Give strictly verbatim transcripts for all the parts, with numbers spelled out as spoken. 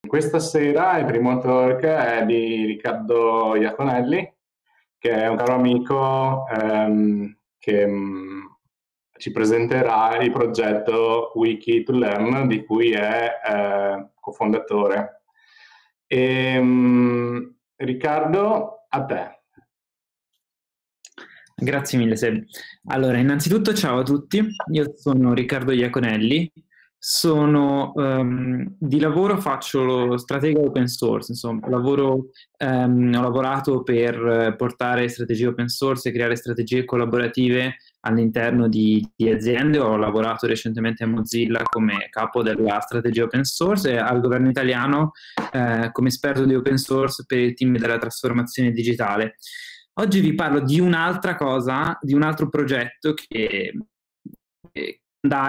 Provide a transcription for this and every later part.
Questa sera il primo talk è di Riccardo Iaconelli, che è un caro amico ehm, che mh, ci presenterà il progetto Wiki to Learn, di cui è eh, cofondatore. E, mh, Riccardo, a te. Grazie mille, Seb. Allora, innanzitutto ciao a tutti, io sono Riccardo Iaconelli, sono um, di lavoro faccio lo stratega open source, insomma, lavoro, um, ho lavorato per portare strategie open source e creare strategie collaborative all'interno di, di aziende. Ho lavorato recentemente a Mozilla come capo della strategia open source e al governo italiano eh, come esperto di open source per il team della trasformazione digitale. Oggi vi parlo di un'altra cosa, di un altro progetto che, che,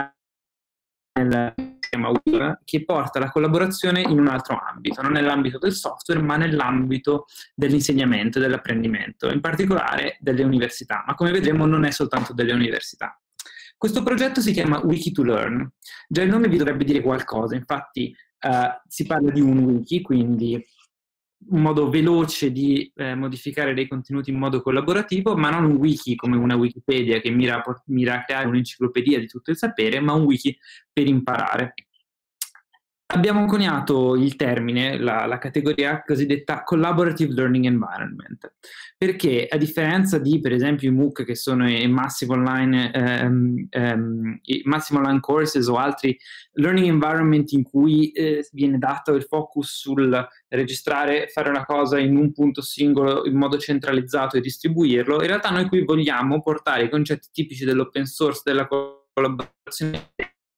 che porta la collaborazione in un altro ambito, non nell'ambito del software, ma nell'ambito dell'insegnamento e dell'apprendimento, in particolare delle università, ma come vedremo non è soltanto delle università. Questo progetto si chiama Wiki to Learn. Già il nome vi dovrebbe dire qualcosa, infatti uh, si parla di un wiki, quindi un modo veloce di eh, modificare dei contenuti in modo collaborativo, ma non un wiki come una Wikipedia che mira a, mira a creare un'enciclopedia di tutto il sapere, ma un wiki per imparare. Abbiamo coniato il termine, la, la categoria cosiddetta Collaborative Learning Environment, perché a differenza di, per esempio, i MOOC che sono i Massive Online, ehm, ehm, i Massive Online Courses o altri learning environment in cui eh, viene dato il focus sul registrare, fare una cosa in un punto singolo in modo centralizzato e distribuirlo, in realtà noi qui vogliamo portare i concetti tipici dell'open source, della collaborazione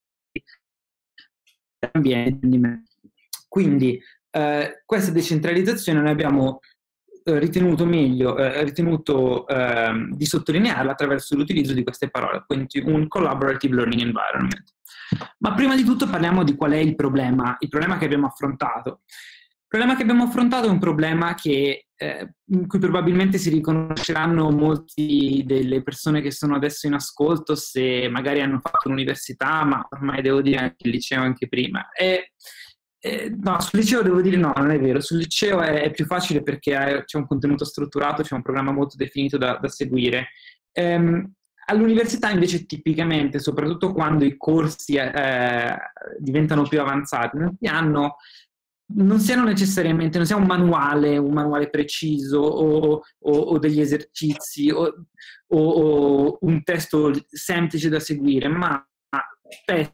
quindi eh, questa decentralizzazione noi abbiamo eh, ritenuto meglio, eh, ritenuto eh, di sottolinearla attraverso l'utilizzo di queste parole, quindi un collaborative learning environment. Ma prima di tutto parliamo di qual è il problema, il problema che abbiamo affrontato. Il problema che abbiamo affrontato è un problema che, eh, in cui probabilmente si riconosceranno molti delle persone che sono adesso in ascolto, se magari hanno fatto l'università, ma ormai devo dire anche il liceo anche prima. E, eh, no, sul liceo devo dire no, non è vero. Sul liceo è, è più facile perché c'è un contenuto strutturato, c'è un programma molto definito da, da seguire. Ehm, All'università invece tipicamente, soprattutto quando i corsi eh, diventano più avanzati, non si hanno non siano necessariamente, non sia un manuale, un manuale preciso o, o, o degli esercizi o, o, o un testo semplice da seguire, ma spesso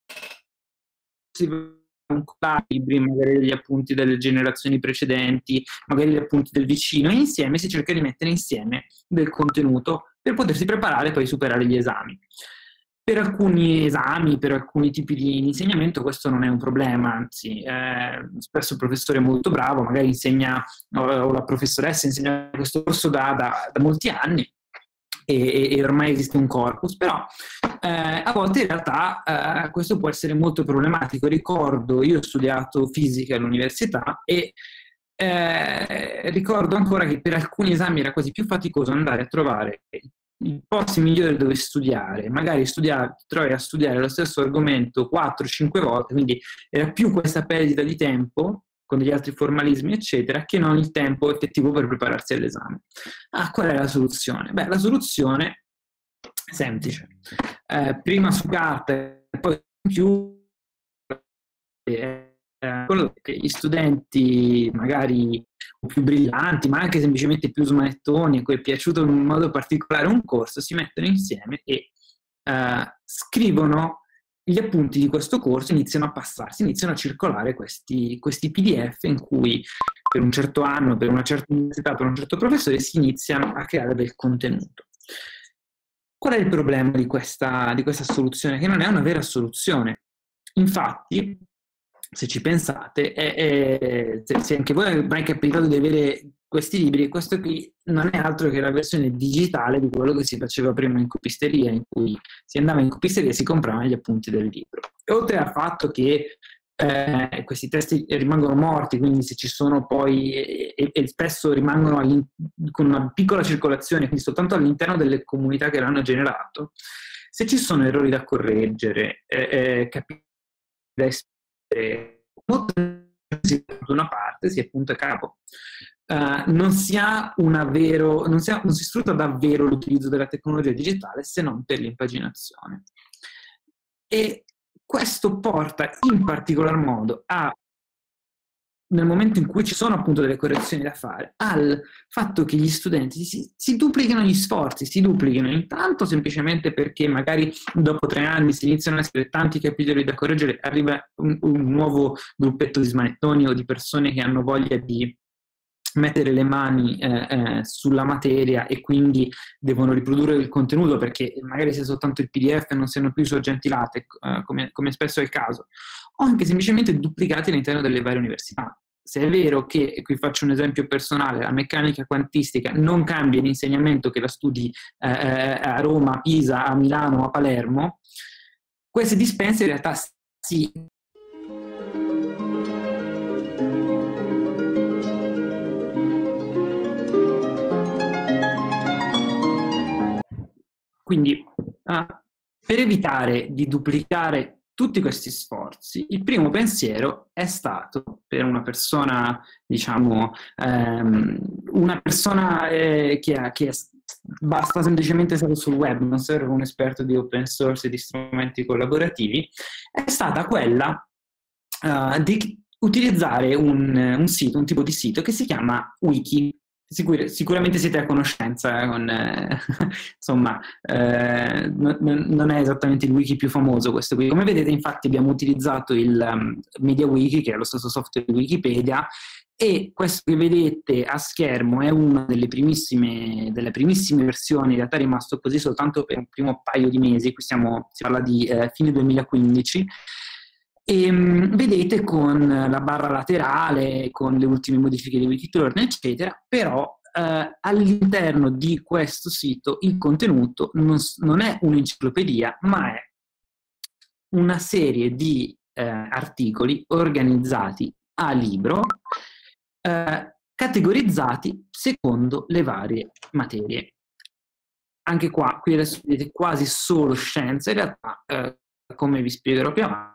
si va libri, magari degli appunti delle generazioni precedenti, magari gli appunti del vicino, e insieme si cerca di mettere insieme del contenuto per potersi preparare e poi superare gli esami. Per alcuni esami, per alcuni tipi di insegnamento questo non è un problema, anzi eh, spesso il professore è molto bravo, magari insegna, o la professoressa insegna questo corso da, da, da molti anni e, e ormai esiste un corpus, però eh, a volte in realtà eh, questo può essere molto problematico. Ricordo, io ho studiato fisica all'università e eh, ricordo ancora che per alcuni esami era quasi più faticoso andare a trovare il posto migliore dove studiare, magari studiare, ti trovi a studiare lo stesso argomento quattro cinque volte, quindi era più questa perdita di tempo con degli altri formalismi eccetera, che non il tempo effettivo per prepararsi all'esame. Ah, qual è la soluzione? Beh, la soluzione è semplice. Eh, prima su carta e poi più eh, quello che gli studenti magari più brillanti, ma anche semplicemente più smanettoni, a cui è piaciuto in un modo particolare un corso, si mettono insieme e eh, scrivono gli appunti di questo corso, iniziano a passarsi, iniziano a circolare questi, questi P D F in cui per un certo anno, per una certa università, per un certo professore si iniziano a creare del contenuto. Qual è il problema di questa, di questa soluzione? Che non è una vera soluzione. Infatti, se ci pensate, è, è, se, se anche voi avete mai capitato di avere questi libri, questo qui non è altro che la versione digitale di quello che si faceva prima in copisteria, in cui si andava in copisteria e si compravano gli appunti del libro. E oltre al fatto che eh, questi testi rimangono morti, quindi se ci sono poi, e, e spesso rimangono con una piccola circolazione, quindi soltanto all'interno delle comunità che l'hanno generato, se ci sono errori da correggere, eh, eh, capire da molto si è una parte, si è punto e capo. Uh, non, si ha una vero, non, si ha, non si sfrutta davvero l'utilizzo della tecnologia digitale se non per l'impaginazione. E questo porta in particolar modo a, nel momento in cui ci sono appunto delle correzioni da fare, al fatto che gli studenti si, si duplichino gli sforzi, si duplichino intanto semplicemente perché magari dopo tre anni si iniziano a essere tanti capitoli da correggere, arriva un, un nuovo gruppetto di smanettoni o di persone che hanno voglia di mettere le mani eh, eh, sulla materia e quindi devono riprodurre il contenuto perché magari se soltanto il P D F non siano più sorgenti LaTeX, eh, come, come spesso è il caso, o anche semplicemente duplicati all'interno delle varie università. Se è vero che, e qui faccio un esempio personale, la meccanica quantistica non cambia l'insegnamento che la studi eh, a Roma, a Pisa, a Milano o a Palermo, queste dispense in realtà si Quindi, uh, per evitare di duplicare tutti questi sforzi, il primo pensiero è stato, per una persona, diciamo, um, una persona eh, che, ha, che è, basta semplicemente stare sul web, non serve un esperto di open source e di strumenti collaborativi, è stata quella uh, di utilizzare un, un sito, un tipo di sito che si chiama Wiki. Sicur- sicuramente siete a conoscenza, eh, con, eh, insomma, eh, non, non è esattamente il wiki più famoso questo qui. Come vedete, infatti, abbiamo utilizzato il um, MediaWiki, che è lo stesso software di Wikipedia, e questo che vedete a schermo è una delle primissime, delle primissime versioni, in realtà è rimasto così soltanto per un primo paio di mesi, qui siamo, si parla di eh, fine duemilaquindici, e um, vedete con la barra laterale, con le ultime modifiche di Wikitlearn, eccetera, però eh, all'interno di questo sito il contenuto non, non è un'enciclopedia, ma è una serie di eh, articoli organizzati a libro, eh, categorizzati secondo le varie materie. Anche qua, qui adesso vedete quasi solo scienza, in realtà, eh, come vi spiegherò più avanti,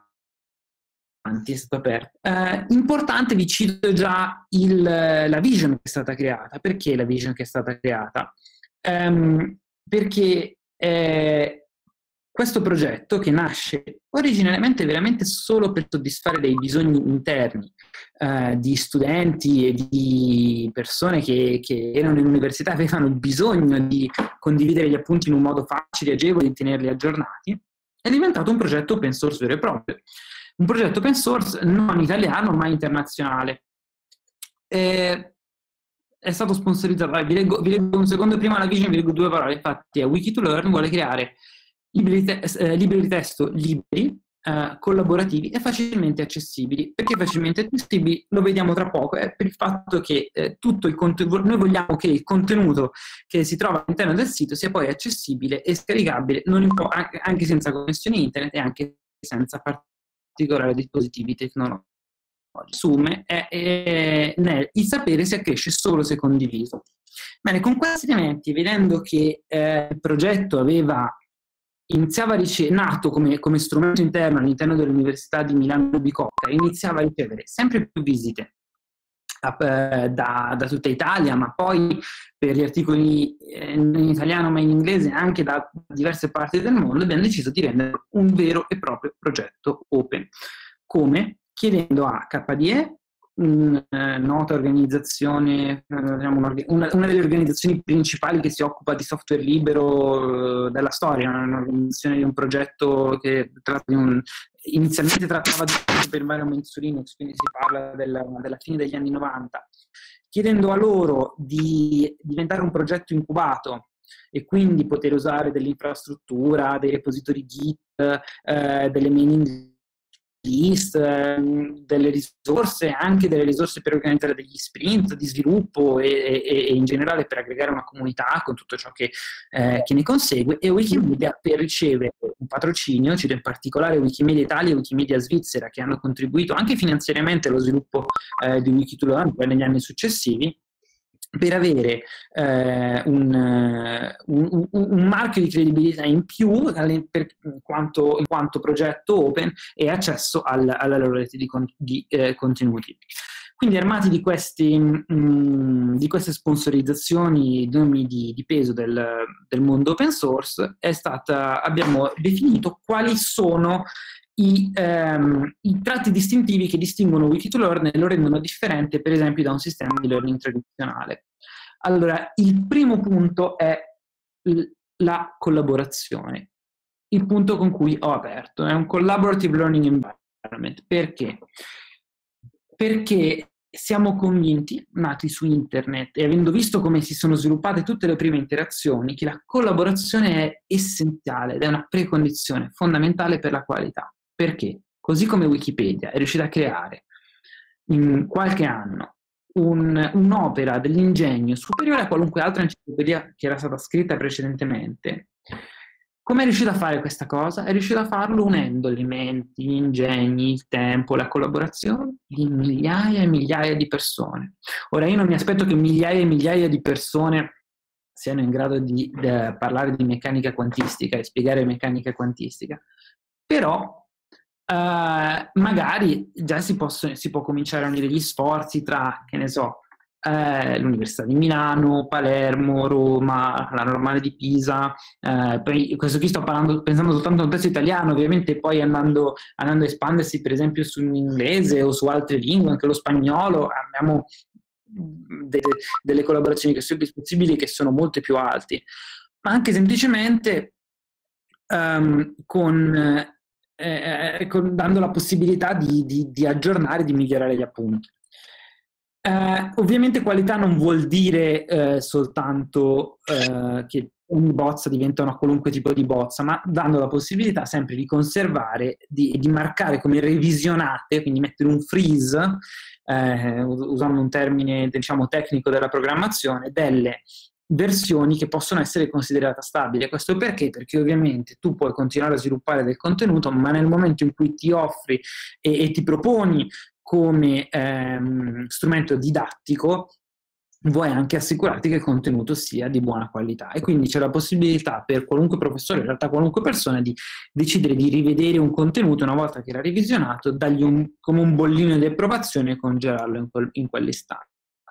è stato aperto. Eh, importante, vi cito già il, la vision che è stata creata. Perché la vision che è stata creata? Um, perché eh, questo progetto, che nasce originariamente veramente solo per soddisfare dei bisogni interni eh, di studenti e di persone che, che erano in università, avevano bisogno di condividere gli appunti in un modo facile e agevole e tenerli aggiornati, è diventato un progetto open source vero e proprio. Un progetto open source non italiano ma internazionale. Eh, è stato sponsorizzato, vi leggo, vi leggo un secondo prima la vision, vi leggo due parole. Infatti Wikitlearn vuole creare libri di, te eh, libri di testo liberi, eh, collaborativi e facilmente accessibili. Perché facilmente accessibili? Lo vediamo tra poco, è per il fatto che eh, tutto il contenuto, noi vogliamo che il contenuto che si trova all'interno del sito sia poi accessibile e scaricabile non anche senza connessione internet e anche senza partire particolare dispositivi tecnologici. Assume è, è, è, il sapere si accresce solo se condiviso. Bene, con questi elementi, vedendo che eh, il progetto aveva iniziava a ricevere, nato come, come strumento interno all'interno dell'Università di Milano Bicocca, iniziava a ricevere sempre più visite eh, da, da tutta Italia, ma poi per gli articoli eh, in italiano ma in inglese anche da diverse parti del mondo, abbiamo deciso di rendere un vero e proprio progetto open. Come? Chiedendo a K D E, una eh, nota organizzazione, una, una delle organizzazioni principali che si occupa di software libero eh, della storia, un'organizzazione di un progetto che tratta di un, inizialmente trattava di per environment su Linux, quindi si parla della, della fine degli anni novanta, chiedendo a loro di diventare un progetto incubato e quindi poter usare dell'infrastruttura, dei repository Git, eh, delle mailing list, eh, delle risorse, anche delle risorse per organizzare degli sprint di sviluppo e, e, e in generale per aggregare una comunità con tutto ciò che, eh, che ne consegue, e Wikimedia per ricevere un patrocinio, cito in particolare Wikimedia Italia e Wikimedia Svizzera, che hanno contribuito anche finanziariamente allo sviluppo eh, di Wikitlearn negli anni successivi, per avere eh, un, un, un marchio di credibilità in più per, in, quanto, in quanto progetto open e accesso al, alla loro rete di, di eh, contenuti. Quindi armati di, questi, mh, di queste sponsorizzazioni, nomi di, di peso del, del mondo open source, è stata, abbiamo definito quali sono I, ehm, i tratti distintivi che distinguono Wiki to Learn e lo rendono differente, per esempio, da un sistema di learning tradizionale. Allora, il primo punto è la collaborazione, il punto con cui ho aperto. È un collaborative learning environment. Perché? Perché siamo convinti, nati su internet e avendo visto come si sono sviluppate tutte le prime interazioni, che la collaborazione è essenziale ed è una precondizione fondamentale per la qualità. Perché? Così come Wikipedia è riuscita a creare in qualche anno un, un'opera dell'ingegno superiore a qualunque altra enciclopedia che era stata scritta precedentemente, come è riuscita a fare questa cosa? È riuscita a farlo unendo elementi, gli ingegni, il tempo, la collaborazione di migliaia e migliaia di persone. Ora, io non mi aspetto che migliaia e migliaia di persone siano in grado di, di parlare di meccanica quantistica e spiegare meccanica quantistica, però Uh, magari già si, possono, si può cominciare a unire gli sforzi tra, che ne so, eh, l'Università di Milano, Palermo, Roma, la Normale di Pisa. Eh, poi questo qui sto parlando, pensando soltanto a un testo italiano, ovviamente poi andando, andando a espandersi per esempio sull'inglese o su altre lingue, anche lo spagnolo, abbiamo delle, delle collaborazioni che sono possibili che sono molte più alti, ma anche semplicemente um, con Eh, con, dando la possibilità di, di, di aggiornare, di migliorare gli appunti. Eh, ovviamente qualità non vuol dire eh, soltanto eh, che ogni bozza diventa una qualunque tipo di bozza, ma dando la possibilità sempre di conservare e di, di marcare come revisionate, quindi mettere un freeze, eh, usando un termine diciamo tecnico della programmazione, delle versioni che possono essere considerate stabili. Questo perché? Perché ovviamente tu puoi continuare a sviluppare del contenuto, ma nel momento in cui ti offri e, e ti proponi come ehm, strumento didattico, vuoi anche assicurarti che il contenuto sia di buona qualità, e quindi c'è la possibilità per qualunque professore, in realtà qualunque persona, di decidere di rivedere un contenuto una volta che era revisionato, dargli un, come un bollino di approvazione e congelarlo in, quel, in quell'istante.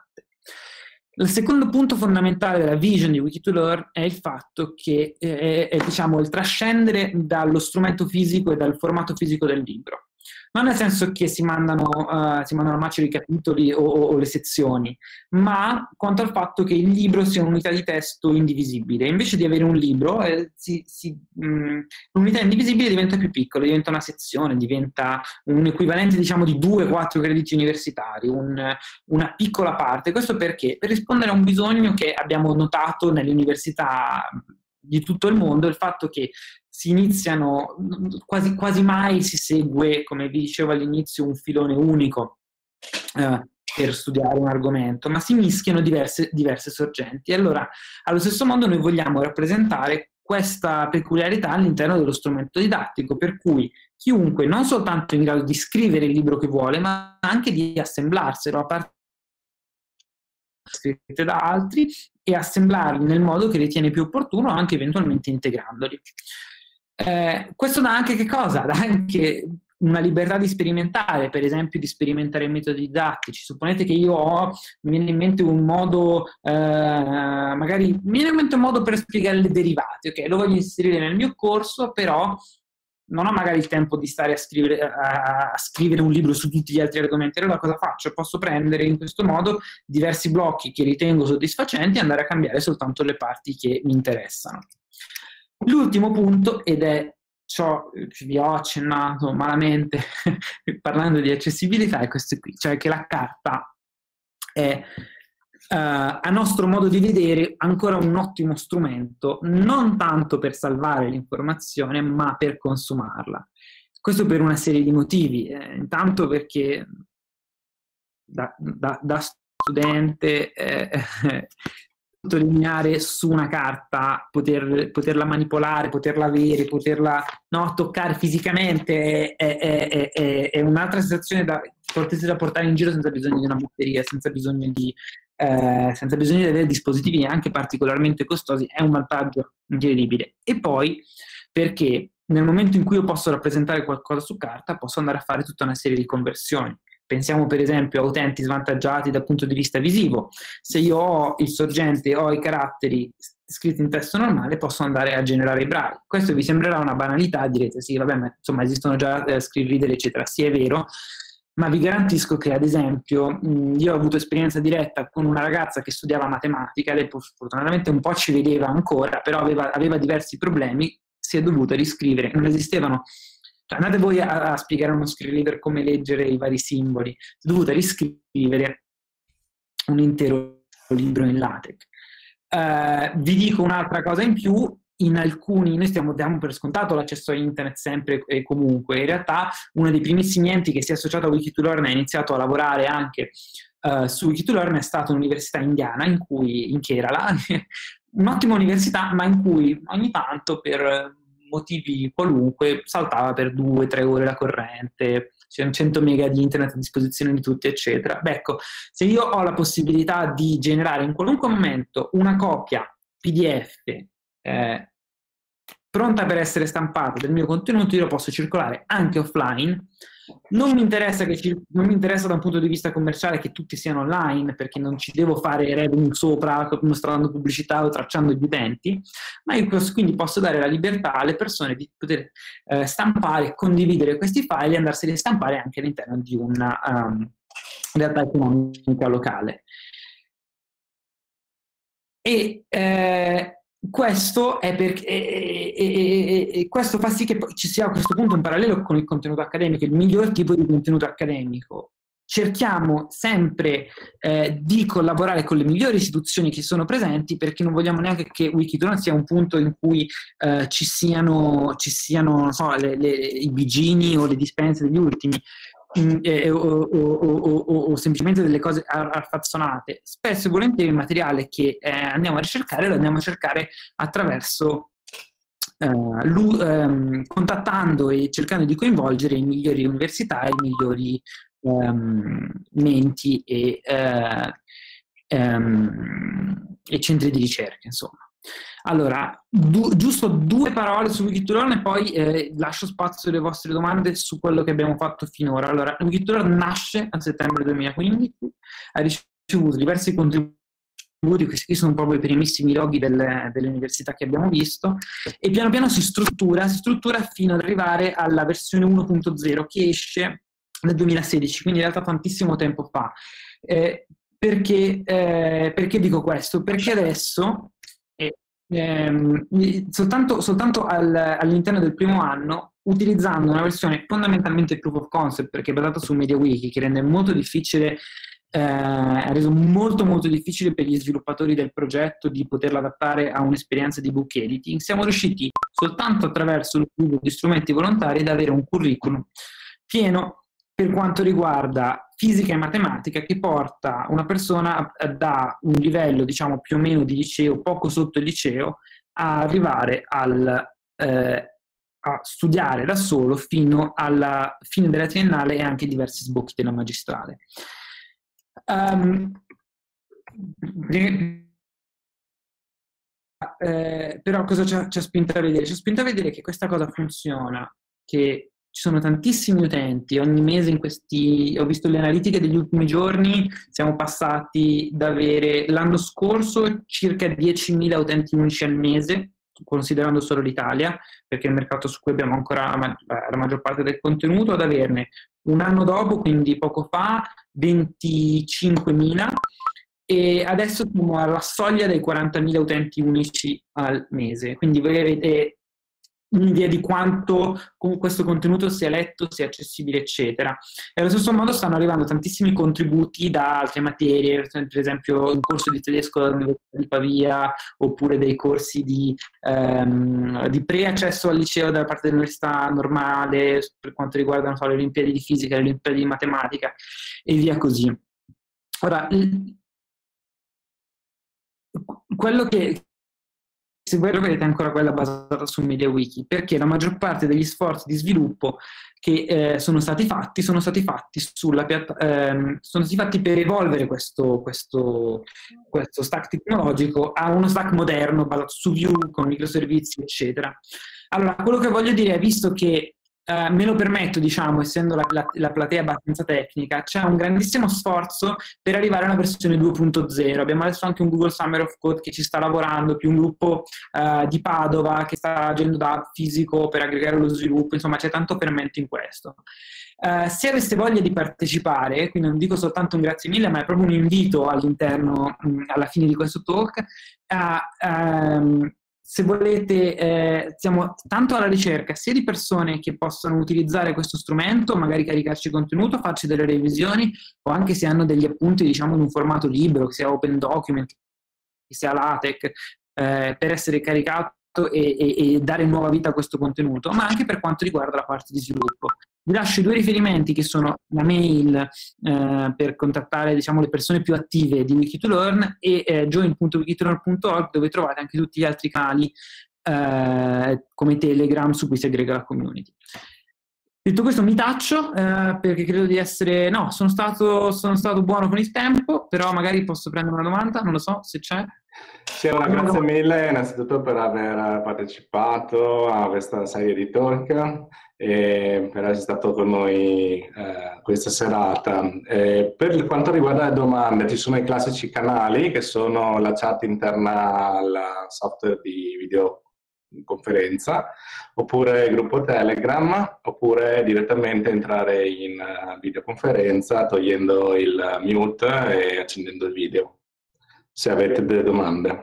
Il secondo punto fondamentale della vision di Wiki to Learn è il fatto che è, è diciamo, il trascendere dallo strumento fisico e dal formato fisico del libro. Non nel senso che si mandano, uh, si mandano a macero i capitoli o, o, o le sezioni, ma quanto al fatto che il libro sia un'unità di testo indivisibile. Invece di avere un libro, eh, si, si, mh, l'unità indivisibile diventa più piccola, diventa una sezione, diventa un equivalente diciamo di due quattro crediti universitari, un, una piccola parte. Questo perché? Per rispondere a un bisogno che abbiamo notato nelle università di tutto il mondo, il fatto che si iniziano, quasi, quasi mai si segue, come vi dicevo all'inizio, un filone unico eh, per studiare un argomento, ma si mischiano diverse, diverse sorgenti. E allora, allo stesso modo, noi vogliamo rappresentare questa peculiarità all'interno dello strumento didattico, per cui chiunque non soltanto è in grado di scrivere il libro che vuole, ma anche di assemblarselo a partire scritte da altri e assemblarli nel modo che ritiene più opportuno, anche eventualmente integrandoli. Eh, questo dà anche che cosa? Dà anche una libertà di sperimentare, per esempio di sperimentare metodi didattici. Supponete che io ho, mi viene in mente un modo, eh, magari mi viene in mente un modo per spiegare le derivate, ok? Lo voglio inserire nel mio corso, però non ho magari il tempo di stare a scrivere, a, a scrivere un libro su tutti gli altri argomenti. Allora cosa faccio? Posso prendere in questo modo diversi blocchi che ritengo soddisfacenti e andare a cambiare soltanto le parti che mi interessano. L'ultimo punto, ed è ciò che vi ho accennato malamente parlando di accessibilità, è questo qui, cioè che la carta è Uh, a nostro modo di vedere ancora un ottimo strumento, non tanto per salvare l'informazione, ma per consumarla. Questo per una serie di motivi. Eh, intanto perché da, da, da studente eh, sottolineare su una carta, poter, poterla manipolare, poterla avere, poterla no, toccare fisicamente è, è, è, è, è un'altra sensazione da, da portare in giro senza bisogno di una batteria, senza bisogno di eh, senza bisogno di avere dispositivi anche particolarmente costosi, è un vantaggio incredibile. E poi perché nel momento in cui io posso rappresentare qualcosa su carta, posso andare a fare tutta una serie di conversioni. Pensiamo per esempio a utenti svantaggiati dal punto di vista visivo. Se io ho il sorgente, ho i caratteri scritti in testo normale, posso andare a generare i braille. Questo vi sembrerà una banalità, direte sì, vabbè, ma insomma esistono già eh, screen reader, eccetera. Sì, è vero, ma vi garantisco che, ad esempio, io ho avuto esperienza diretta con una ragazza che studiava matematica, lei fortunatamente un po' ci vedeva ancora, però aveva, aveva diversi problemi, si è dovuta riscrivere, non esistevano. Cioè, andate voi a, a spiegare a uno screen reader come leggere i vari simboli, si è dovuta riscrivere un intero libro in LaTeX. Uh, vi dico un'altra cosa in più: in alcuni, noi stiamo, diamo per scontato l'accesso a internet sempre e comunque, in realtà uno dei primissimi enti che si è associato a Wikitulearn e ha iniziato a lavorare anche uh, su Wikitulearn è stata un'università indiana, in cui, in Kerala, un'ottima università, ma in cui ogni tanto per motivi qualunque saltava per due tre ore la corrente, c'è cento mega di internet a disposizione di tutti, eccetera. Beh, ecco, se io ho la possibilità di generare in qualunque momento una copia P D F eh, pronta per essere stampata del mio contenuto, io lo posso circolare anche offline. Non mi interessa, che non mi interessa da un punto di vista commerciale che tutti siano online, perché non ci devo fare revenue sopra mostrando pubblicità o tracciando gli utenti, ma io quindi posso dare la libertà alle persone di poter eh, stampare, condividere questi file e andarseli a stampare anche all'interno di una um, realtà economica locale. E eh, questo è perché e, e, e, e questo fa sì che ci sia a questo punto un parallelo con il contenuto accademico, il miglior tipo di contenuto accademico. Cerchiamo sempre eh, di collaborare con le migliori istituzioni che sono presenti, perché non vogliamo neanche che Wikitulearn sia un punto in cui eh, ci siano, ci siano non so, le, le, i bigini o le dispense degli ultimi. Eh, o, o, o, o, o semplicemente delle cose affazzonate. Spesso e volentieri il materiale che eh, andiamo a ricercare lo andiamo a cercare attraverso eh, lui, ehm, contattando e cercando di coinvolgere i migliori università, i migliori ehm, menti e, eh, ehm, e centri di ricerca, insomma. Allora, du- giusto due parole su Wikitulearn e poi eh, lascio spazio alle vostre domande su quello che abbiamo fatto finora. Allora, Wikitulearn nasce a settembre duemilaquindici, ha ricevuto diversi contributi, questi sono proprio i primissimi loghi delle, delle università che abbiamo visto, e piano piano si struttura, si struttura fino ad arrivare alla versione uno punto zero che esce nel duemilasedici, quindi in realtà tantissimo tempo fa. Eh, perché, eh, perché dico questo? Perché adesso Eh, soltanto, soltanto al, all'interno del primo anno, utilizzando una versione fondamentalmente proof of concept, perché è basata su MediaWiki, che rende molto difficile, eh, ha reso molto molto difficile per gli sviluppatori del progetto di poterla adattare a un'esperienza di book editing, siamo riusciti soltanto attraverso l'utilizzo di strumenti volontari ad avere un curriculum pieno per quanto riguarda fisica e matematica, che porta una persona da un livello, diciamo, più o meno di liceo, poco sotto il liceo, a arrivare al, eh, a studiare da solo fino alla fine della triennale e anche diversi sbocchi della magistrale. Um, eh, però cosa ci ha, ci ha spinto a vedere? Ci ha spinto a vedere che questa cosa funziona, che ci sono tantissimi utenti, ogni mese in questi, ho visto le analitiche degli ultimi giorni, siamo passati da avere l'anno scorso circa diecimila utenti unici al mese, considerando solo l'Italia, perché è il mercato su cui abbiamo ancora la maggior parte del contenuto, ad averne un anno dopo, quindi poco fa, venticinquemila, e adesso siamo alla soglia dei quarantamila utenti unici al mese, quindi voi avete un'idea di quanto questo contenuto sia letto, sia accessibile, eccetera. E allo stesso modo stanno arrivando tantissimi contributi da altre materie, per esempio un corso di tedesco dall'Università di Pavia, oppure dei corsi di, ehm, di pre-accesso al liceo da parte dell'università normale, per quanto riguarda, non so, le Olimpiadi di fisica, le Olimpiadi di matematica, e via così. Ora, quello che se voi lo vedete ancora quella basata su MediaWiki, perché la maggior parte degli sforzi di sviluppo che eh, sono stati fatti sono stati fatti sulla piatta- ehm, sono stati fatti per evolvere questo, questo, questo stack tecnologico a uno stack moderno basato su Vue con microservizi eccetera. Allora, quello che voglio dire è, visto che Uh, me lo permetto, diciamo, essendo la, la, la platea abbastanza tecnica, c'è un grandissimo sforzo per arrivare a una versione due punto zero. Abbiamo adesso anche un Google Summer of Code che ci sta lavorando, più un gruppo uh, di Padova che sta agendo da fisico per aggregare lo sviluppo, insomma c'è tanto fermento in questo. Uh, se aveste voglia di partecipare, quindi non dico soltanto un grazie mille, ma è proprio un invito all'interno, mh, alla fine di questo talk, a... Um, se volete, eh, siamo tanto alla ricerca sia di persone che possono utilizzare questo strumento, magari caricarci contenuto, farci delle revisioni, o anche se hanno degli appunti, diciamo, in un formato libero, che sia Open Document, che sia LaTeX, eh, per essere caricato e, e, e dare nuova vita a questo contenuto, ma anche per quanto riguarda la parte di sviluppo. Vi lascio due riferimenti che sono la mail eh, per contattare, diciamo, le persone più attive di Wikitolearn e eh, join punto wikitolearn punto org, dove trovate anche tutti gli altri canali eh, come Telegram su cui si aggrega la community. Detto questo mi taccio eh, perché credo di essere... No, sono stato, sono stato buono con il tempo, però magari posso prendere una domanda, non lo so se c'è. Sì, una grazie mille innanzitutto per aver partecipato a questa serie di talk e per essere stato con noi eh, questa serata. Eh, per quanto riguarda le domande, ci sono i classici canali che sono la chat interna al software di videoconferenza, oppure il gruppo Telegram, oppure direttamente entrare in videoconferenza togliendo il mute e accendendo il video, se avete delle domande.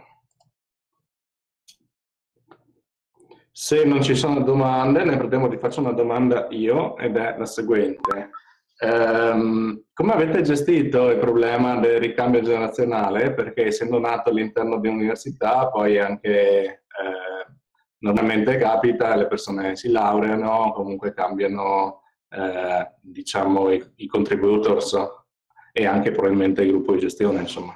Se non ci sono domande, nel frattempo ti faccio una domanda io, ed è la seguente. Um, come avete gestito il problema del ricambio generazionale? Perché essendo nato all'interno di un'università, poi anche eh, normalmente capita, le persone si laureano, comunque cambiano eh, diciamo i, i contributors e anche probabilmente il gruppo di gestione, insomma.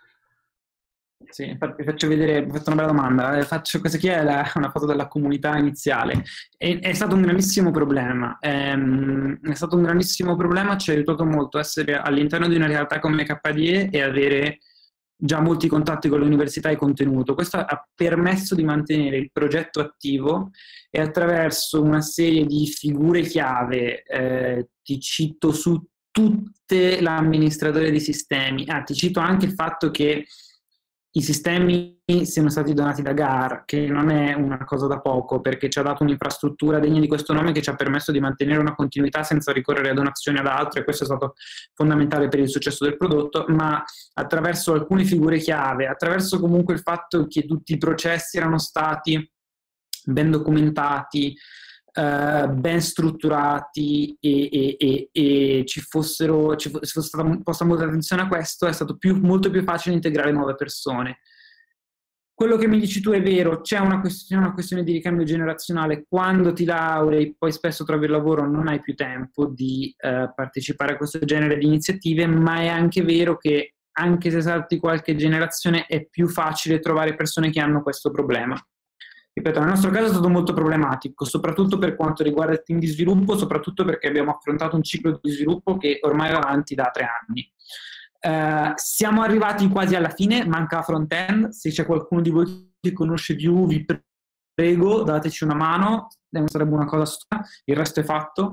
Sì, infatti faccio vedere, ho fatto una bella domanda, faccio, questa qui è la, una foto della comunità iniziale. È, è stato un grandissimo problema, è, è stato un grandissimo problema, ci ha aiutato molto essere all'interno di una realtà come K D E e avere già molti contatti con l'università e contenuto. Questo ha permesso di mantenere il progetto attivo e attraverso una serie di figure chiave, eh, ti cito su tutte l'amministratore di sistemi, ah, ti cito anche il fatto che i sistemi siano stati donati da G A R, che non è una cosa da poco, perché ci ha dato un'infrastruttura degna di questo nome che ci ha permesso di mantenere una continuità senza ricorrere a donazioni ad altro, e questo è stato fondamentale per il successo del prodotto, ma attraverso alcune figure chiave, attraverso comunque il fatto che tutti i processi erano stati ben documentati, Uh, ben strutturati e, e, e, e ci fossero, ci fosse stata posta molta attenzione a questo, è stato più, molto più facile integrare nuove persone. Quello che mi dici tu è vero, c'è una questione, una questione di ricambio generazionale. Quando ti laurei, poi spesso trovi il lavoro, non hai più tempo di uh, partecipare a questo genere di iniziative, ma è anche vero che anche se salti qualche generazione è più facile trovare persone che hanno questo problema. Ripeto, nel nostro caso è stato molto problematico, soprattutto per quanto riguarda il team di sviluppo, soprattutto perché abbiamo affrontato un ciclo di sviluppo che ormai va avanti da tre anni. Uh, siamo arrivati quasi alla fine, manca front-end. Se c'è qualcuno di voi che conosce Vue, vi prego, dateci una mano, sarebbe una cosa strana, il resto è fatto.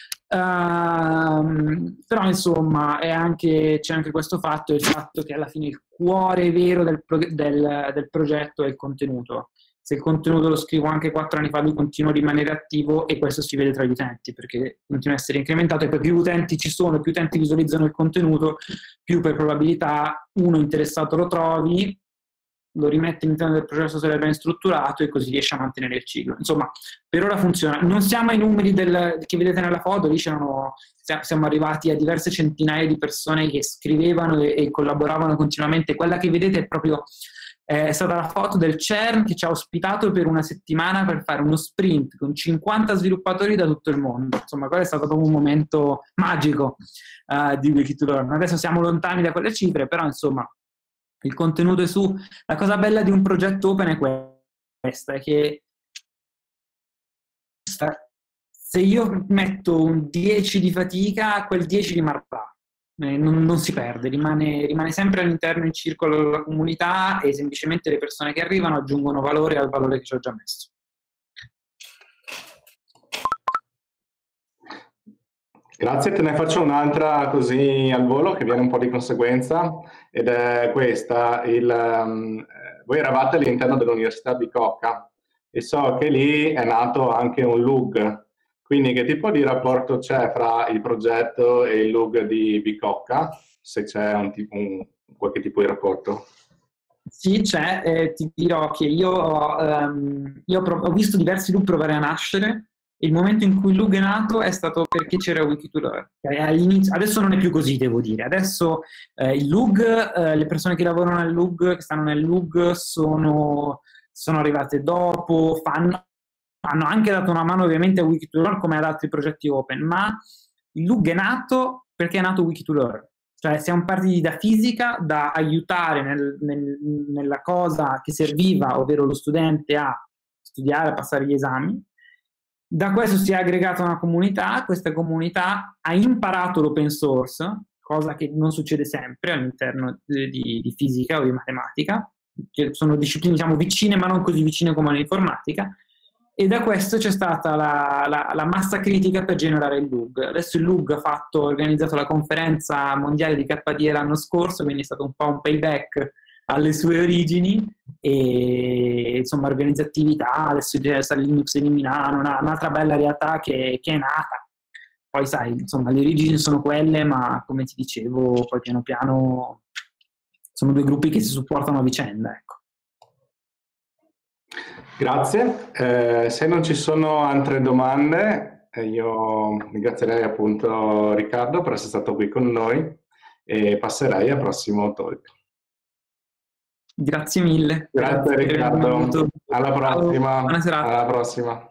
Uh, però insomma è anche, c'è anche questo fatto, il fatto che alla fine il cuore vero del, pro del, del progetto è il contenuto. Se il contenuto lo scrivo anche quattro anni fa, lui continua a rimanere attivo e questo si vede tra gli utenti perché continua a essere incrementato, e poi più utenti ci sono, più utenti visualizzano il contenuto, più per probabilità uno interessato lo trovi, lo rimette all'interno del processo se è ben strutturato e così riesce a mantenere il ciclo. Insomma, per ora funziona. Non siamo ai numeri del, che vedete nella foto, lì c'erano, siamo arrivati a diverse centinaia di persone che scrivevano e, e collaboravano continuamente. Quella che vedete è proprio... è stata la foto del CERN che ci ha ospitato per una settimana per fare uno sprint con cinquanta sviluppatori da tutto il mondo. Insomma, quello è stato proprio un momento magico uh, di Wikitolearn. Adesso siamo lontani da quelle cifre, però insomma il contenuto è su. La cosa bella di un progetto open è questa, è che se io metto un dieci di fatica, quel dieci rimarrà, eh, non, non si perde, rimane, rimane sempre all'interno in circolo della comunità e semplicemente le persone che arrivano aggiungono valore al valore che ci ho già messo. Grazie, te ne faccio un'altra così al volo che viene un po' di conseguenza, ed è questa. Il, um, voi eravate all'interno dell'Università Bicocca e so che lì è nato anche un L U G, quindi che tipo di rapporto c'è fra il progetto e il L U G di Bicocca, se c'è un tipo, un, qualche tipo di rapporto? Sì, c'è, eh, ti dirò che io, ho, um, io ho, ho visto diversi L U G provare a nascere. Il momento in cui il L U G è nato è stato perché c'era Wikitutor. Adesso non è più così, devo dire. Adesso eh, il L U G, eh, le persone che lavorano nel L U G, che stanno nel L U G, sono, sono arrivate dopo, fanno, hanno anche dato una mano ovviamente a Wikitutor come ad altri progetti open, ma il L U G è nato perché è nato Wikitutor. Cioè siamo partiti da fisica, da aiutare nel, nel, nella cosa che serviva, ovvero lo studente a studiare, a passare gli esami. Da questo si è aggregata una comunità, questa comunità ha imparato l'open source, cosa che non succede sempre all'interno di, di fisica o di matematica, che sono discipline diciamo vicine ma non così vicine come l'informatica, e da questo c'è stata la, la, la massa critica per generare il L U G. Adesso il L U G ha fatto, organizzato la conferenza mondiale di K D E l'anno scorso, quindi è stato un po' un payback alle sue origini, e insomma organizza attività, adesso c'è Linux di Milano, una, un'altra bella realtà che, che è nata. Poi sai, insomma, le origini sono quelle, ma come ti dicevo, poi piano piano sono due gruppi che si supportano a vicenda, ecco. Grazie. Eh, se non ci sono altre domande, eh, io ringrazierei appunto Riccardo per essere stato qui con noi e passerei al prossimo talk. Grazie mille. Grazie, Grazie Riccardo. Alla prossima. Buona serata. Alla prossima.